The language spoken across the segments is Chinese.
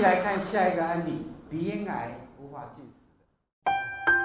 来看下一个案例：鼻咽癌无法进食。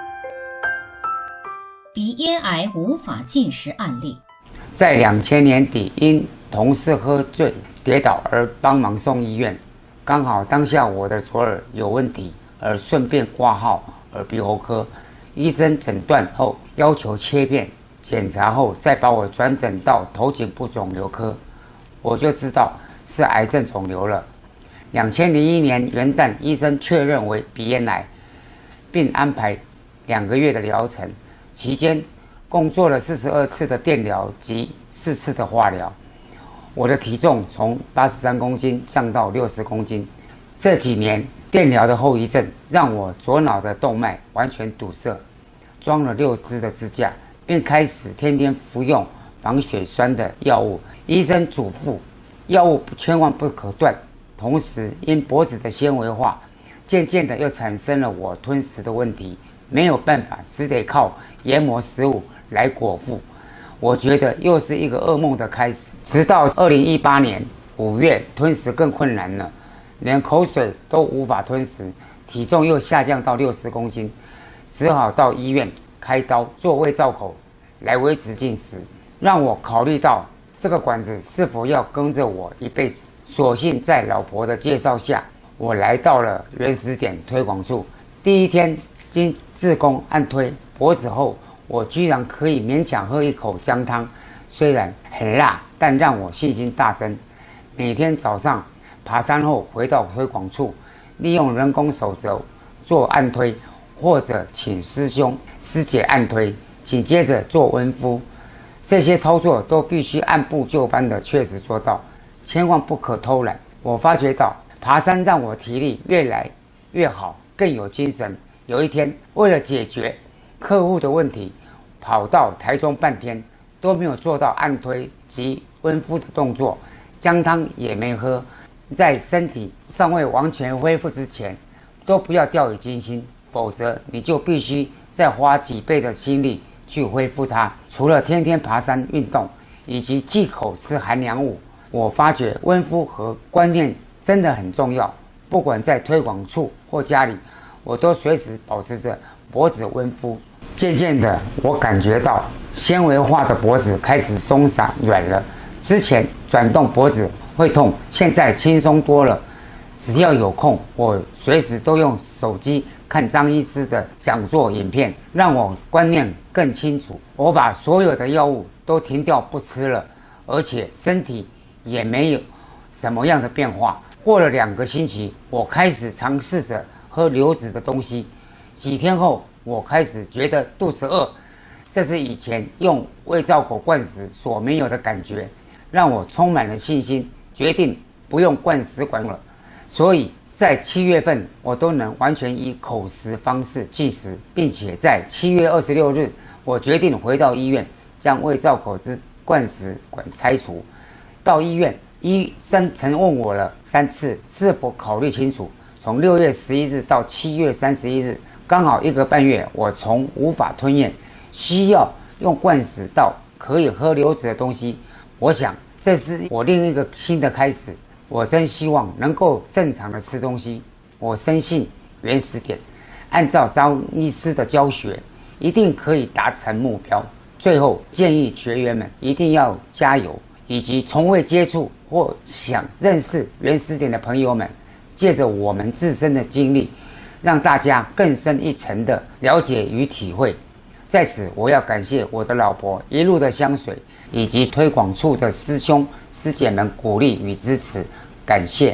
鼻咽癌无法进食案例， 在2000年底，因同事喝醉跌倒而帮忙送医院，刚好当下我的左耳有问题，而顺便挂号耳鼻喉科。医生诊断后要求切片，检查后再把我转诊到头颈部肿瘤科，我就知道是癌症肿瘤了。2001年元旦，医生确认为鼻咽癌，并安排2个月的疗程，期间共做了42次的电疗及4次的化疗。我的体重从83公斤降到60公斤。这几年电疗的后遗症让我左脑的动脉完全堵塞，装了6支的支架，并开始天天服用防血栓的药物。医生嘱咐，药物千万不可断。同时，因脖子的纤维化，渐渐的又产生了我吞食的问题，没有办法，只得靠研磨食物来果腹。我觉得又是一个噩梦的开始。直到2018年5月，吞食更困难了，连口水都无法吞食，体重又下降到60公斤，只好到医院开刀做胃造口来维持进食。让我考虑到这个管子是否要跟着我一辈子。所幸在老婆的介绍下，我来到了原始点推广处。第一天经志工按推脖子后，我居然可以勉强喝一口姜汤，虽然很辣，但让我信心大增。每天早上爬山后回到推广处，利用人工手肘做按推，或者请师兄师姐按推，紧接着做温敷。这些操作都必须按部就班的确实做到，千万不可偷懒。我发觉到爬山让我体力越来越好，更有精神。有一天，为了解决客户的问题，跑到台中半天都没有做到按推及温敷的动作，姜汤也没喝。在身体尚未完全恢复之前，都不要掉以轻心，否则你就必须再花几倍的心力去恢复它。除了天天爬山运动以及忌口吃寒凉物，我发觉温敷和观念真的很重要。不管在推广处或家里，我都随时保持着脖子温敷。渐渐的，我感觉到纤维化的脖子开始松散软了。之前转动脖子会痛，现在轻松多了。只要有空，我随时都用手机看张医师的讲座影片，让我观念更清楚。我把所有的药物都停掉不吃了，而且身体也没有什么样的变化。过了2个星期，我开始尝试着喝流质的东西。几天后，我开始觉得肚子饿，这是以前用胃造口灌食所没有的感觉，让我充满了信心，决定不用灌食管了。所以在7月份，我都能完全以口食方式进食，并且在7月26日，我决定回到医院将胃造口之灌食管拆除。到医院，医生曾问我了3次是否考虑清楚。从6月11日到7月31日，刚好1个半月，我从无法吞咽，需要用灌食到可以喝流质的东西。我想这是我另一个新的开始。我真希望能够正常的吃东西。我深信原始点，按照张医师的教学，一定可以达成目标。最后建议学员们一定要加油，以及从未接触或想认识原始点的朋友们，借着我们自身的经历，让大家更深一层的了解与体会。在此，我要感谢我的老婆一路的相随，以及推广处的师兄师姐们鼓励与支持，感谢。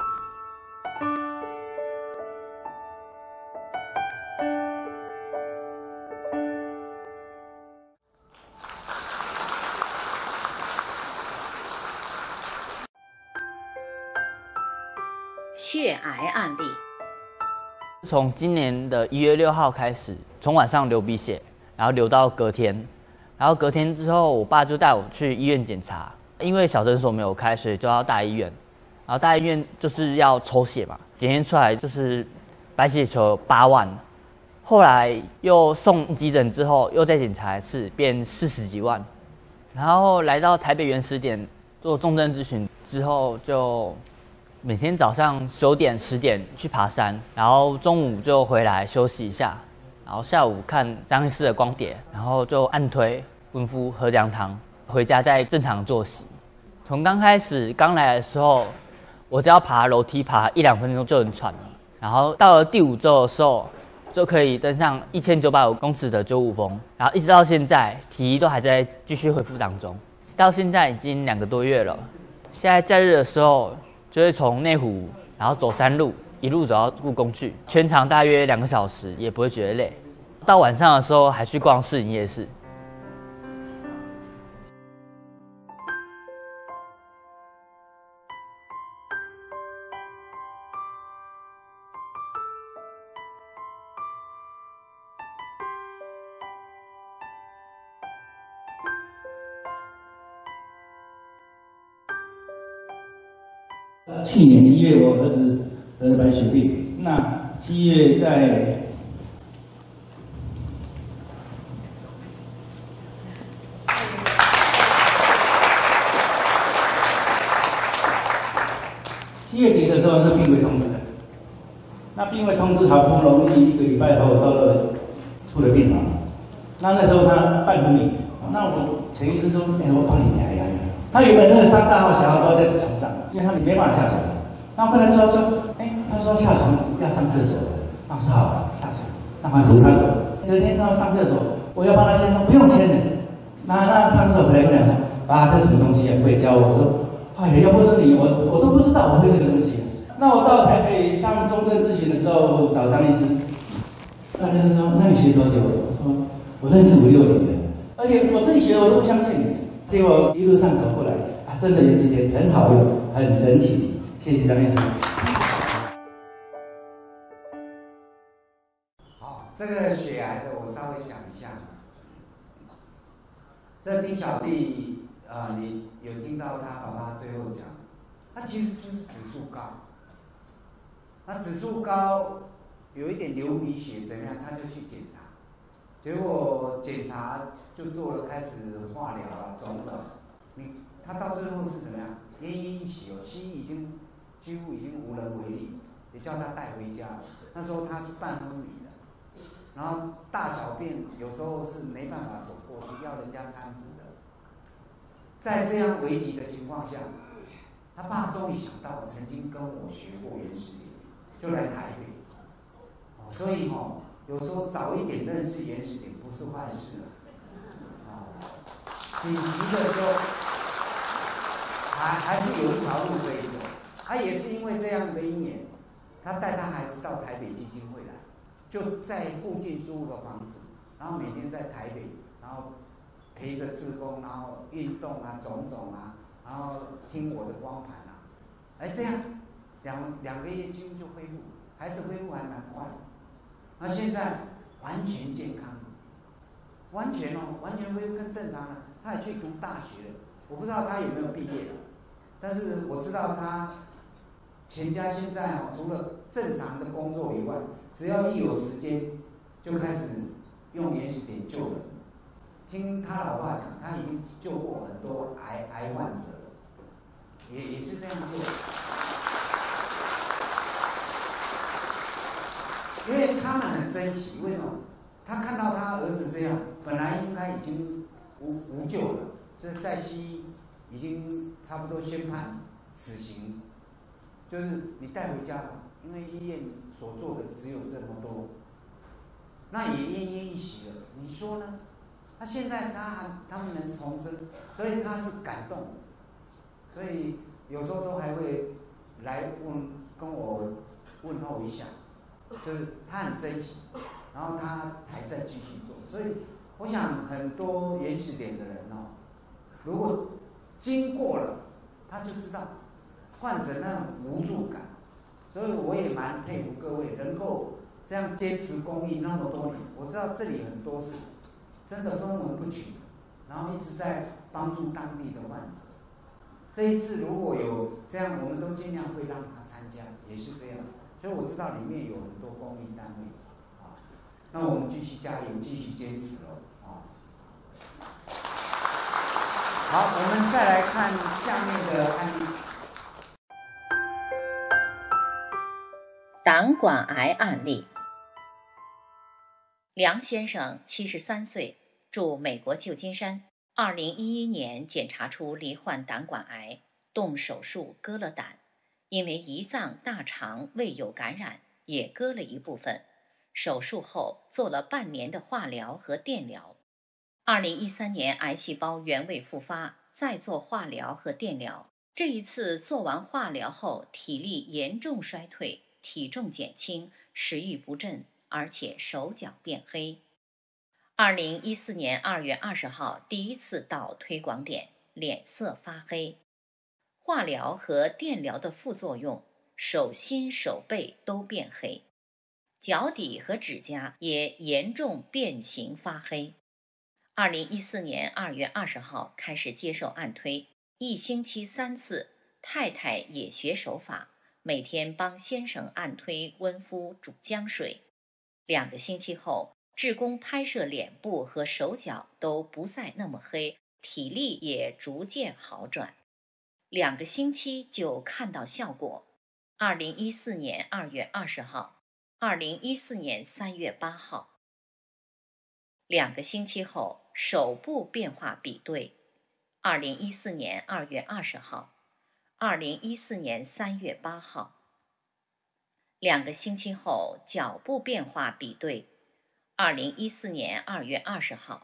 血癌案例， 从今年的1月6号开始，从晚上流鼻血，然后流到隔天，然后隔天之后，我爸就带我去医院检查，因为小诊所没有开，所以就要大医院。然后大医院就是要抽血嘛，检验出来就是白血球8万，后来又送急诊之后，又再检查一次，变40几万。然后来到台北原始点做重症咨询之后，就每天早上9点、10点去爬山，然后中午就回来休息一下，然后下午看张医师的光碟，然后就按推、温敷、喝姜汤，回家再正常作息。从刚开始刚来的时候，我只要爬楼梯爬1-2分钟就能喘了，然后到了第5周的时候，就可以登上1950公尺的95峰，然后一直到现在，体力都还在继续恢复当中。到现在已经2个多月了。现在假日的时候，就会从内湖，然后走山路，一路走到故宫去，全长大约2个小时，也不会觉得累。到晚上的时候，还去逛士林夜市。 去年1月，我儿子得了白血病。那7月在7月底的时候是病危通知的。那病危通知好不容易1个礼拜后到了出了病房。那时候他半昏迷，那我陈医师说：“我帮你抬呀。”他原本那个3大号小号都在床上，因为他没办法下床。那我跟他说，他说下床要上厕所。那我说好，下床。那我扶他走。有一天他要上厕所，我要帮他签，说不用签的。那上厕所回来跟我说，爸，这什么东西也会教我？我说，哎呀，要不是你，我都不知道我会这个东西。那我到台北上中正咨询的时候，找张医师。张医师说，那你学多久？我说，我认识5、6年的，而且我自己学的我都不相信。结果一路上走过来，真的有这些很好用，很神奇。谢谢张医师。 好，这个血癌的我稍微讲一下。这丁小弟你有听到他爸爸最后讲，他其实就是指数高。那指数高，有一点流鼻血怎么样，他就去检查，结果检查就做了，开始化疗啊，种种。他到最后是怎么样？奄奄一息哦，西医几乎已经无能为力，也叫他带回家了。那时候他是半昏迷的，然后大小便有时候是没办法走过去，要人家搀扶的。在这样危急的情况下，他爸终于想到，曾经跟我学过原始点，就来台北。所以有时候早一点认识原始点不是坏事紧急的时候，还是有一条路可以走。他也是因为这样的因缘，他带他孩子到台北基金会来，就在附近租个房子，然后每天在台北，然后陪着志工，然后运动啊，种种啊，然后听我的光盘啊，这样两个月几乎就恢复，孩子恢复还蛮快的。那现在完全健康，完全恢复跟正常了。他也去读大学了，我不知道他有没有毕业，但是我知道他全家现在除了正常的工作以外，只要一有时间就开始用原始点救人。听他老爸讲，他已经救过很多癌患者了，也是这样做。因为他们很珍惜，为什么？他看到他儿子这样，本来应该已经无救了，这在西医已经差不多宣判死刑，就是你带回家吧，因为医院所做的只有这么多，那也奄奄一息了。你说呢？那现在他们能重生，所以他是感动，所以有时候都还会来跟我问候一下，就是他很珍惜，然后他还在继续做，所以我想很多原始点的人如果经过了，他就知道患者那种无助感，所以我也蛮佩服各位能够这样坚持公益那么多年。我知道这里很多是真的分文不取，然后一直在帮助当地的患者。这一次如果有这样，我们都尽量会让他参加，也是这样。所以我知道里面有很多公益单位那我们继续加油，继续坚持好，我们再来看下面的案例。 胆管癌案例。梁先生73岁，住美国旧金山。2011年检查出罹患胆管癌，动手术割了胆，因为胰脏、大肠、胃有感染，也割了一部分。手术后做了半年的化疗和电疗。2013年癌细胞原位复发，再做化疗和电疗。这一次做完化疗后，体力严重衰退，体重减轻，食欲不振，而且手脚变黑。2014年2月20号第一次到推广点，脸色发黑。化疗和电疗的副作用，手心手背都变黑，脚底和指甲也严重变形发黑。2014年2月20号开始接受按推，1星期3次，太太也学手法，每天帮先生按推温敷煮姜水。2个星期后，志工拍摄脸部和手脚都不再那么黑，体力也逐渐好转。2个星期就看到效果。2014年2月20号 ,2014 年3月8号。2个星期后，手部变化比对。2014年2月20号 ,2014 年3月8号。2个星期后，脚部变化比对。2014年2月20号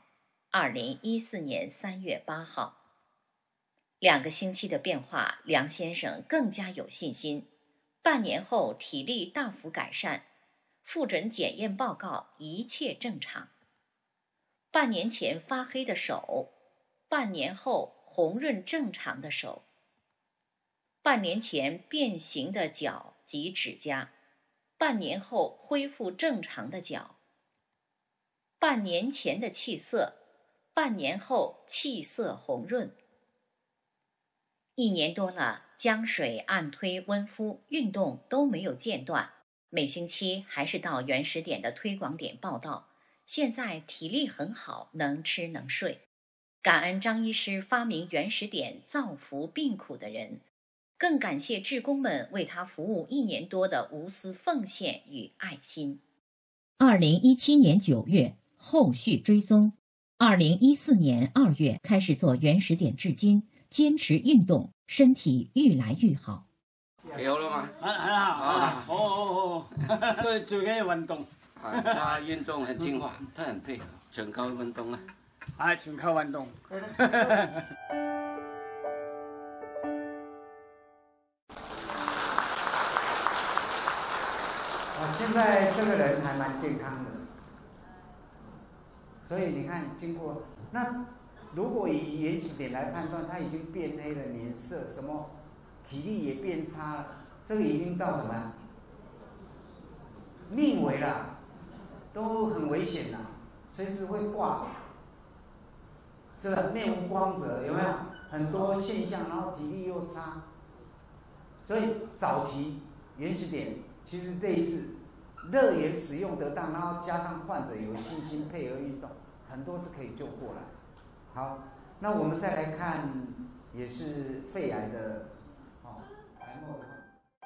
,2014 年3月8号。2个星期的变化，梁先生更加有信心。半年后体力大幅改善，复诊检验报告一切正常。半年前发黑的手，半年后红润正常的手。半年前变形的脚及指甲，半年后恢复正常的脚。半年前的气色，半年后气色红润。1年多了，姜水、按推、温敷、运动都没有间断，每星期还是到原始点的推广点报到。现在体力很好，能吃能睡。感恩张医师发明原始点，造福病苦的人，更感谢志工们为他服务1年多的无私奉献与爱心。2017年9月，后续追踪。2014年2月开始做原始点，至今坚持运动，身体愈来愈好。 有了吗？ 很好啊！哦，对，最紧要运动。 他运动很听话，他很配合，全靠运动啊！ 全靠运动。 现在这个人还蛮健康的，所以你看，经过那如果以原始点来判断，他已经变黑了，脸色什么，体力也变差了，这个已经到什么命危了，都很危险了，随时会挂，是吧？面无光泽，有没有？很多现象，然后体力又差，所以早期原始点其实类似热源使用得当，然后加上患者有信心配合运动，很多是可以救过来。好，那我们再来看，也是肺癌的癌末的患者。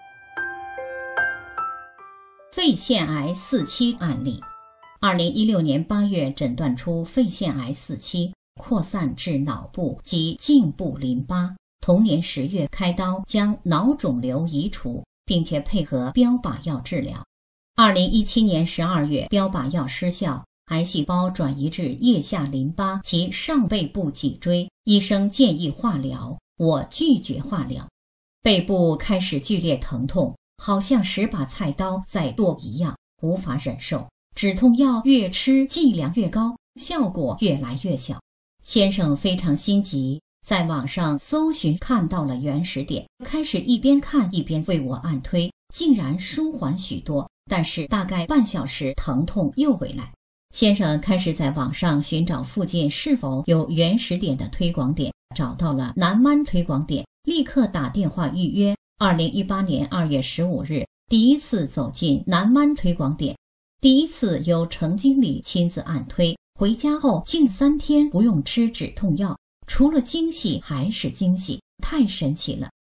肺腺癌4期案例。2016年8月诊断出肺腺癌4期，扩散至脑部及颈部淋巴。同年10月开刀将脑肿瘤移除，并且配合标靶药治疗。2017年12月标靶药失效，癌细胞转移至腋下淋巴及上背部脊椎，医生建议化疗，我拒绝化疗。背部开始剧烈疼痛，好像10把菜刀在剁一样，无法忍受。止痛药越吃剂量越高，效果越来越小。先生非常心急，在网上搜寻看到了原始点，开始一边看一边为我按推，竟然舒缓许多，但是大概半小时疼痛又回来。先生开始在网上寻找附近是否有原始点的推广点，找到了南湾推广点，立刻打电话预约。2018年2月15日，第一次走进南湾推广点，第一次由程经理亲自按推，回家后近3天不用吃止痛药，除了惊喜还是惊喜，太神奇了。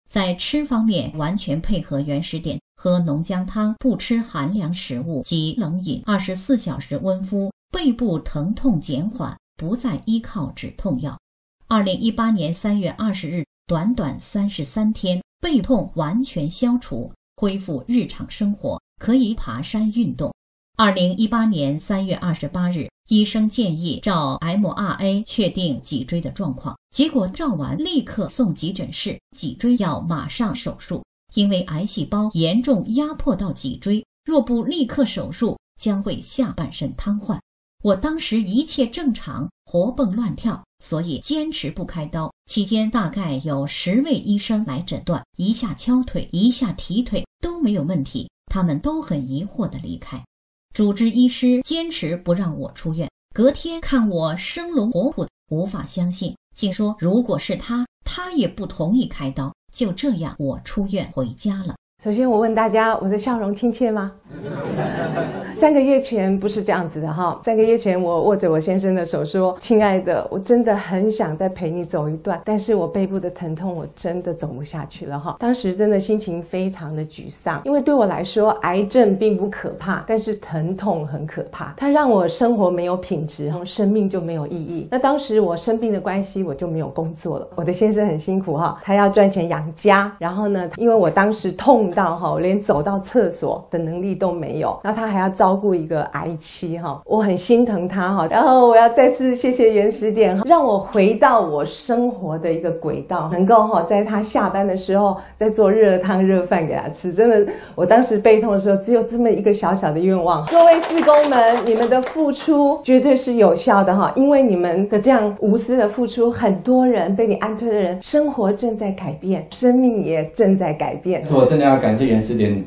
在吃方面完全配合原始点，喝浓姜汤，不吃寒凉食物及冷饮，24小时温敷，背部疼痛减缓，不再依靠止痛药。2018年3月20日，短短33天，背痛完全消除，恢复日常生活，可以爬山运动。2018年3月28日，医生建议照 MRA 确定脊椎的状况，结果照完立刻送急诊室，脊椎要马上手术，因为癌细胞严重压迫到脊椎，若不立刻手术，将会下半身瘫痪。我当时一切正常，活蹦乱跳，所以坚持不开刀。期间大概有10位医生来诊断，一下敲腿，一下提腿，都没有问题，他们都很疑惑地离开。主治医师坚持不让我出院，隔天看我生龙活虎，无法相信，竟说如果是他也不同意开刀。就这样，我出院回家了。 首先我问大家，我的笑容亲切吗？3个月前不是这样子的哈。3个月前我握着我先生的手说，亲爱的，我真的很想再陪你走一段，但是我背部的疼痛我真的走不下去了哈。当时真的心情非常的沮丧，因为对我来说癌症并不可怕，但是疼痛很可怕，它让我生活没有品质，生命就没有意义。那当时我生病的关系，我就没有工作了。我的先生很辛苦哈，他要赚钱养家，然后呢，因为我当时痛到哈，连走到厕所的能力都没有，那他还要照顾一个癌妻哈，我很心疼他哈。然后我要再次谢谢原始点，让我回到我生活的一个轨道，能够哈在他下班的时候再做热汤热饭给他吃。真的，我当时背痛的时候只有这么一个小小的愿望。各位志工们，你们的付出绝对是有效的哈，因为你们的这样无私的付出，很多人被你安推的人生活正在改变，生命也正在改变。 我真的要感谢原始点，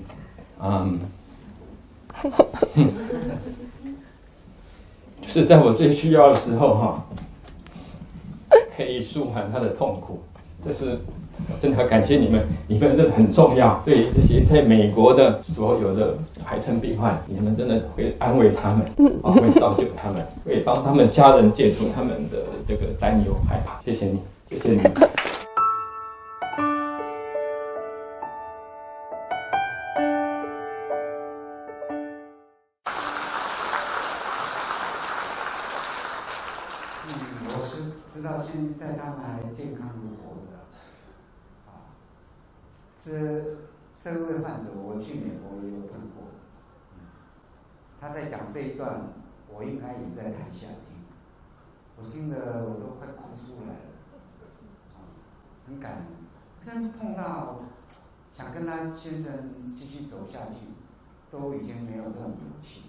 就是在我最需要的时候哈，可以舒缓他的痛苦。就是我真的要感谢你们，你们真的很重要。对这些在美国的所有的癌症病患，你们真的会安慰他们，会造就他们，会帮他们家人解除他们的这个担忧害怕。谢谢你，谢谢你。 我是知道现在他们还健康的活着。这位患者，我去美国也有碰过。他在讲这一段，我应该也在台下听，我听得我都快哭出来了，很感人。真痛到想跟他先生继续走下去，都已经没有这种勇气。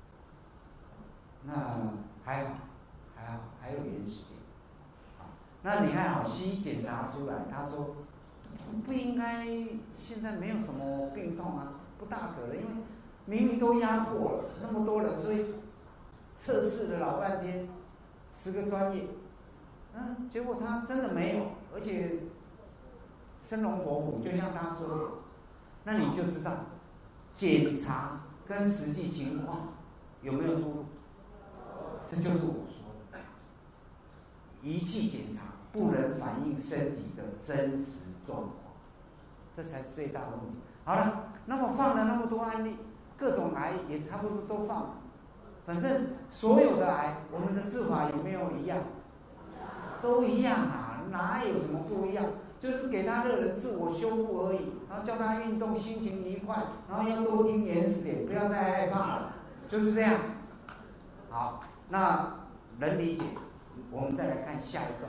那还好，还有原始点。那你看西医检查出来，他说不应该，现在没有什么病痛啊，不大可能，因为明明都压迫了那么多人，所以测试了老半天，10个专业，结果他真的没有，而且生龙活虎，就像他说的，那你就知道检查跟实际情况有没有出入，这就是我说的，仪器检查不能反映身体的真实状况，这才是最大的问题。好了，那么放了那么多案例，各种癌也差不多都放了，反正所有的癌，我们的治法有没有一样？都一样啊，哪有什么不一样？就是给他热能自我修复而已，然后叫他运动，心情愉快，然后要多听原始点，不要再害怕了，就是这样。好，那能理解。我们再来看下一段。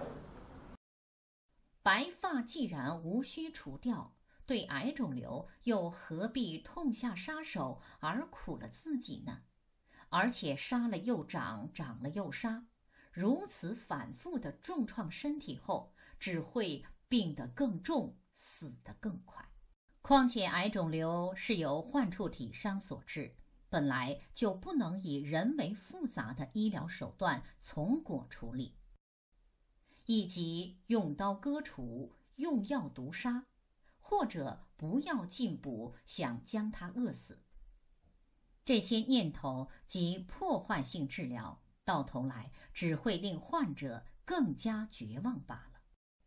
白发既然无需除掉，对癌肿瘤又何必痛下杀手而苦了自己呢？而且杀了又长，长了又杀，如此反复的重创身体后，只会病得更重，死得更快。况且癌肿瘤是由患处体伤所致，本来就不能以人为复杂的医疗手段从果处理，以及用刀割除、用药毒杀，或者不要进补，想将它饿死。这些念头及破坏性治疗，到头来只会令患者更加绝望罢了。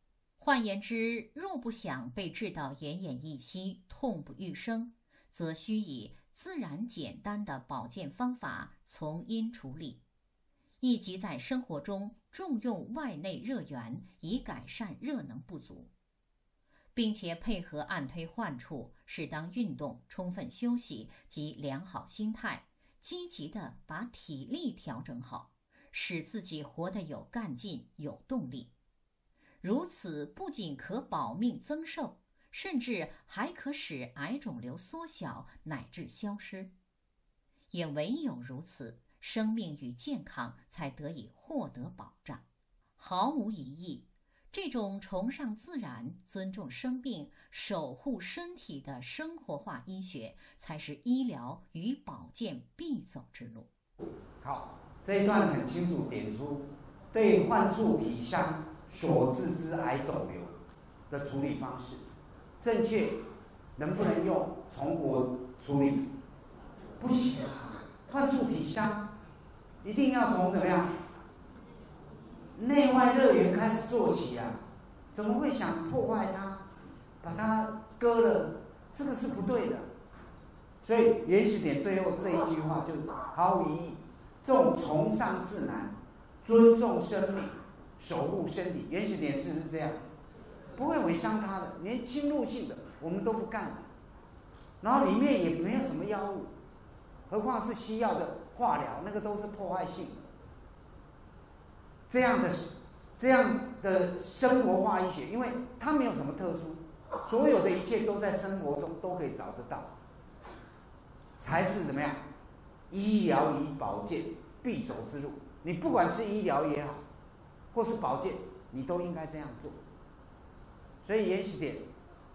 换言之，若不想被治到奄奄一息、痛不欲生，则需以自然简单的保健方法从因处理，以及在生活中重用外内热源，以改善热能不足，并且配合按推患处、适当运动、充分休息及良好心态，积极地把体力调整好，使自己活得有干劲、有动力。如此不仅可保命增寿，甚至还可使癌肿瘤缩小乃至消失。也唯有如此，生命与健康才得以获得保障。毫无疑义，这种崇尚自然、尊重生命、守护身体的生活化医学，才是医疗与保健必走之路。 好，这一段很清楚点出对患处体相所致之癌肿瘤的处理方式，正确能不能用从国处理？不行啊，患处体相一定要从怎么样内外热源开始做起啊！怎么会想破坏它，把它割了？这个是不对的。所以原始点最后这一句话就毫无意义。这种崇尚自然、尊重生命、守护身体，原始点是不是这样？不会违伤它的，连侵入性的我们都不干的。然后里面也没有什么药物，何况是西药的化疗，那个都是破坏性的。这样的生活化医学，因为它没有什么特殊，所有的一切都在生活中都可以找得到，才是怎么样？医疗与保健必走之路。你不管是医疗也好，或是保健，你都应该这样做。所以原始点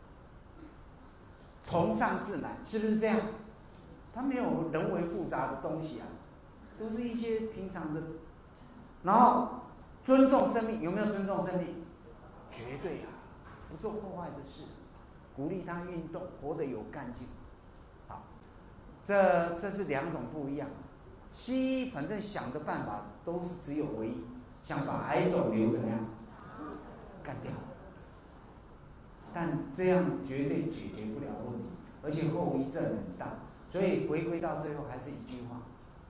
崇尚自然，是不是这样？它没有人为复杂的东西啊，都是一些平常的。然后尊重生命，有没有尊重生命？绝对啊，不做破坏的事，鼓励他运动，活得有干劲。好，这是两种不一样。西医反正想的办法都是只有唯一，想把癌肿瘤怎么样干掉，但这样绝对解决不了问题，而且后遗症很大。所以回归到最后还是一句话：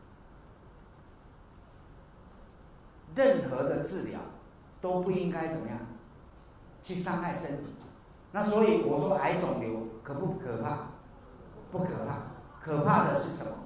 任何的治疗都不应该怎么样去伤害身体。那所以我说癌肿瘤可不可怕？不可怕，可怕的是什么？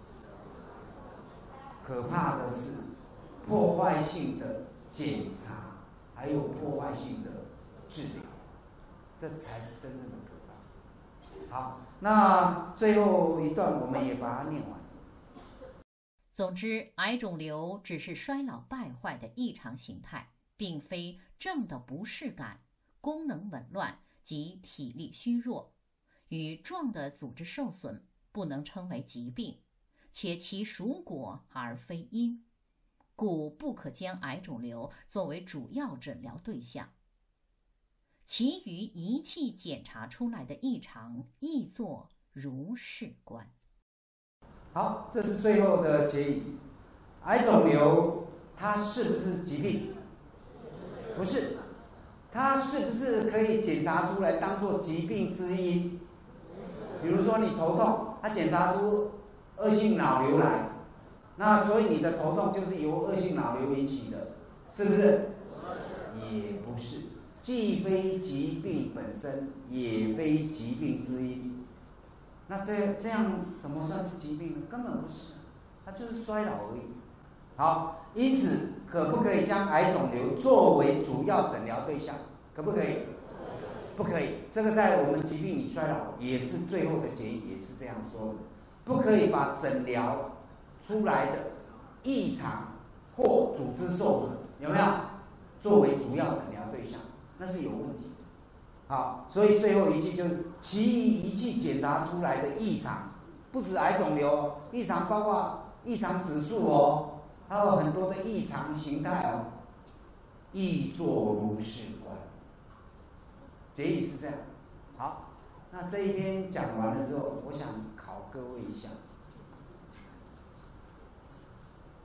可怕的是破坏性的检查，还有破坏性的治疗，这才是真正的可怕。好，那最后一段我们也把它念完。 总之，癌肿瘤只是衰老败坏的异常形态，并非正的不适感、功能紊乱及体力虚弱，与壮的组织受损，不能称为疾病，且其属果而非因，故不可将癌肿瘤作为主要诊疗对象。其余仪器检查出来的异常，亦作如是观。 好，这是最后的结语。癌肿瘤它是不是疾病？不是。它是不是可以检查出来当作疾病之一？比如说你头痛，它检查出恶性脑瘤来，那所以你的头痛就是由恶性脑瘤引起的，是不是？也不是，既非疾病本身，也非疾病之一。那这样怎么算是疾病呢？根本不是，它就是衰老而已。好，因此可不可以将癌肿瘤作为主要诊疗对象？可不可以？不可以。这个在我们疾病与衰老也是最后的结语，也是这样说的。不可以把诊疗出来的异常或组织受损，有没有作为主要诊疗对象？那是有问题的。好，所以最后一句就是其余仪器检查出来的异常，不止癌肿瘤，异常包括异常指数哦，还有很多的异常形态哦，亦作如是观。结语是这样。好，那这一篇讲完了之后，我想考各位一下，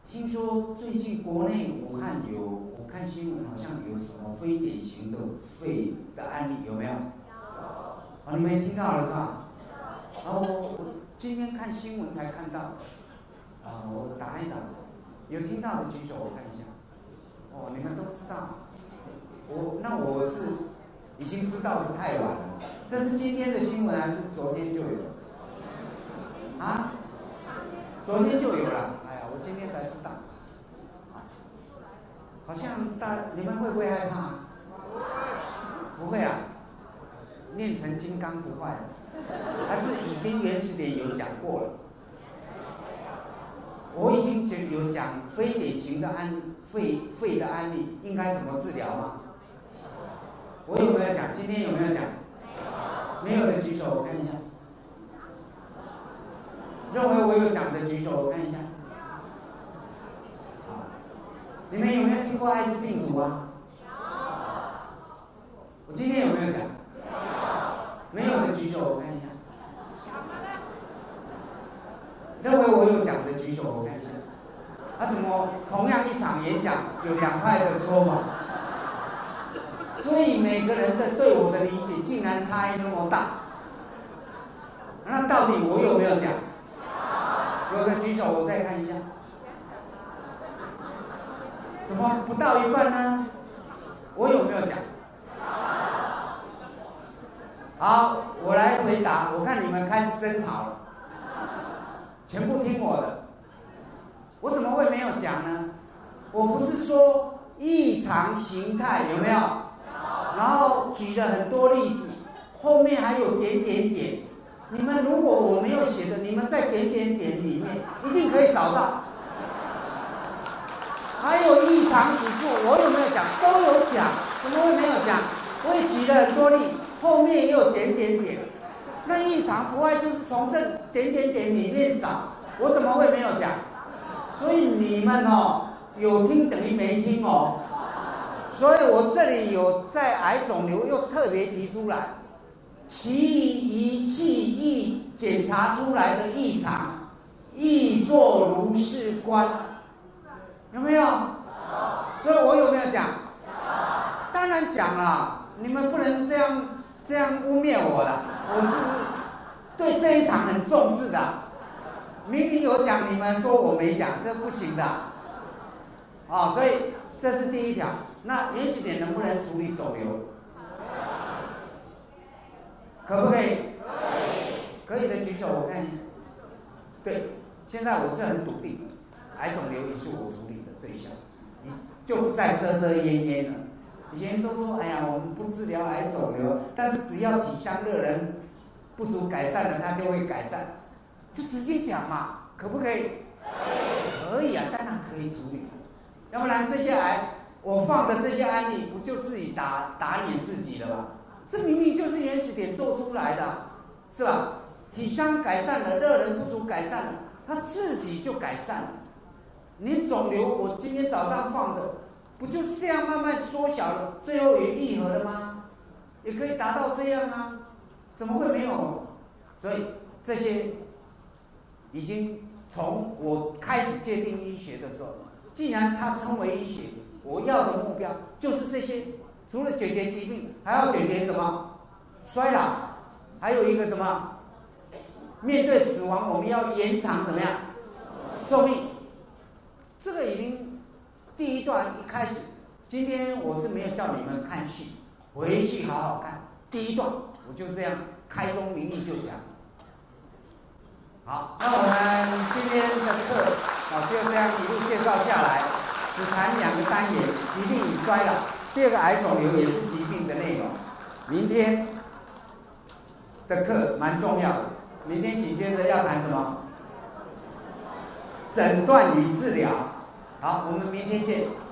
听说最近国内武汉我看新闻好像有什么非典型的肺的案例，有没有？有。你们听到了是吧？我今天看新闻才看到，我打一打，有听到的举手，我看一下。你们都知道，我是已经知道的太晚了。这是今天的新闻还是昨天就有？啊？昨天就有了。哎呀，我今天才知道。好像你们会不会害怕？不会啊，练成金刚不坏了。还是已经原始点有讲过了。我已经有讲非典型的肺的案例应该怎么治疗吗？我有没有讲？今天有没有讲？没有的举手，我看一下。认为我有讲的举手，我看一下。你们有没有听过艾滋病毒啊？我今天有没有讲？没有的举手，我看一下。认为我有讲的举手，我看一下。怎么同样一场演讲有两派的说法？所以每个人的对我的理解竟然差异那么大。那到底我有没有讲？有的举手，我再看一下。怎么不到一半呢？我有没有讲？好，我来回答。我看你们开始争吵了，全部听我的。我怎么会没有讲呢？我不是说异常形态有没有？然后举了很多例子，后面还有点点点。你们如果我没有写的，你们在点点点里面一定可以找到。还有异常指数，我有没有讲？都有讲，怎么会没有讲？我也举了很多例，后面也有点点点。那异常不外就是从这点点点里面找，我怎么会没有讲？所以你们有听等于没听哦。所以我这里有在癌肿瘤又特别提出来，其仪器异检查出来的异常，亦作如是观，有没有？所以我有没有讲？当然讲了，你们不能这样污蔑我了。我是对这一场很重视的，明明有讲，你们说我没讲，这不行的。所以这是第一条。那原始点能不能处理肿瘤？可不可以？可以的举手，我看一下。对，现在我是很笃定的，癌肿瘤也是我处理的对象，你就不再遮遮掩掩了。以前都说，哎呀，我们不治疗癌肿瘤，但是只要体香热能不足改善了，它就会改善，就直接讲嘛，可不可以？可以啊，当然可以处理。要不然这些癌，我放的这些案例，不就自己打脸自己了吗？这明明就是原始点做出来的，是吧？体香改善了，热能不足改善了，它自己就改善了。你肿瘤，我今天早上放的，不就是这样慢慢缩小了，最后也愈合了吗？也可以达到这样啊，怎么会没有？所以这些已经从我开始界定医学的时候，既然它称为医学，我要的目标就是这些。除了解决疾病，还要解决什么？衰老，还有一个什么？面对死亡，我们要延长怎么样？寿命。这个已经第一段一开始，今天我是没有叫你们看戏，回去好好看。第一段我就这样开宗明义就讲。好，那我们今天的课就这样一路介绍下来，只谈2个单元：疾病与衰老。第二个癌肿瘤也是疾病的内容。明天的课蛮重要的，明天紧接着要谈什么？诊断与治疗。好，我们明天见。